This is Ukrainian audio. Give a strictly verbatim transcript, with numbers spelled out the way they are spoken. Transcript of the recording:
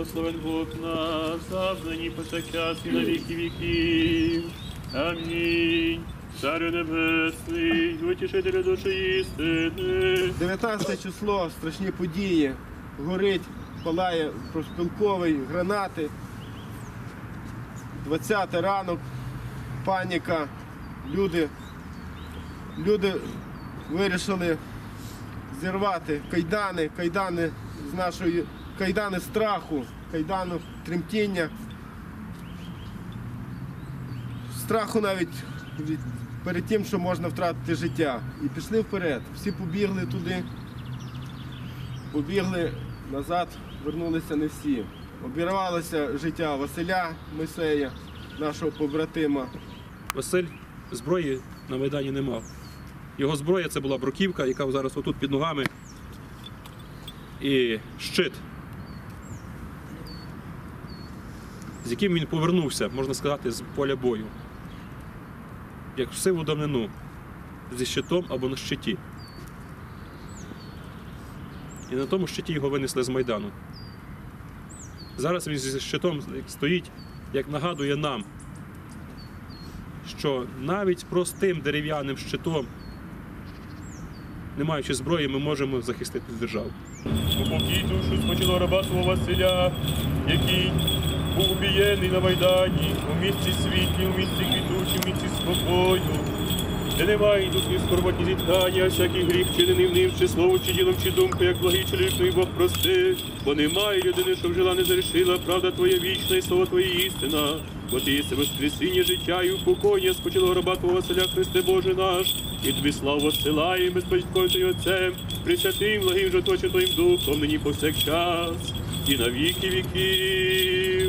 благословен Бог наш, завжди ні повсякчас і на віки віків. Амінь. Царю небесний, утішителю душі істини. дев'ятнадцяте число, страшні події. Горить, палає профспілковий, гранати. двадцяте ранок, паніка. Люди, люди вирішили зірвати кайдани, кайдани з нашої, кайдани страху, кайдану тремтіння. Страху навіть від, перед тим, що можна втратити життя. І пішли вперед. Всі побігли туди, побігли назад, вернулися не всі. Обірвалося життя Василя Мойсея, нашого побратима. Василь зброї на Майдані не мав. Його зброя – це була бруківка, яка зараз отут під ногами, і щит, з яким він повернувся, можна сказати, з поля бою. Як в сиву давнину, зі щитом або на щиті. І на тому щиті його винесли з Майдану. Зараз він зі щитом стоїть, як нагадує нам, що навіть простим дерев'яним щитом, не маючи зброї, ми можемо захистити державу. Упокій душу спочилого раба твого Василя, який був убієний на Майдані, у місці світлі, у місці квітучі, у місці спокою, де немає тут ні скорботні зітхання, а всякий гріх, вчинений в ним, чи слово, чи ділом, чи думкою, як благий чоловік, Бог прости, бо немає людини, що вжила не зарішила, правда Твоя вічна і слово Твоє істина. Бо Ти єси воскресіння життя і упокоєння спочилого раба Твого Василя, Христе Боже наш, і Тобі славу посилаємо з Батьком Твоїм Отцем, присвятим, благим жоточим Твоїм Духом, нині повсякчас, і на віки віків.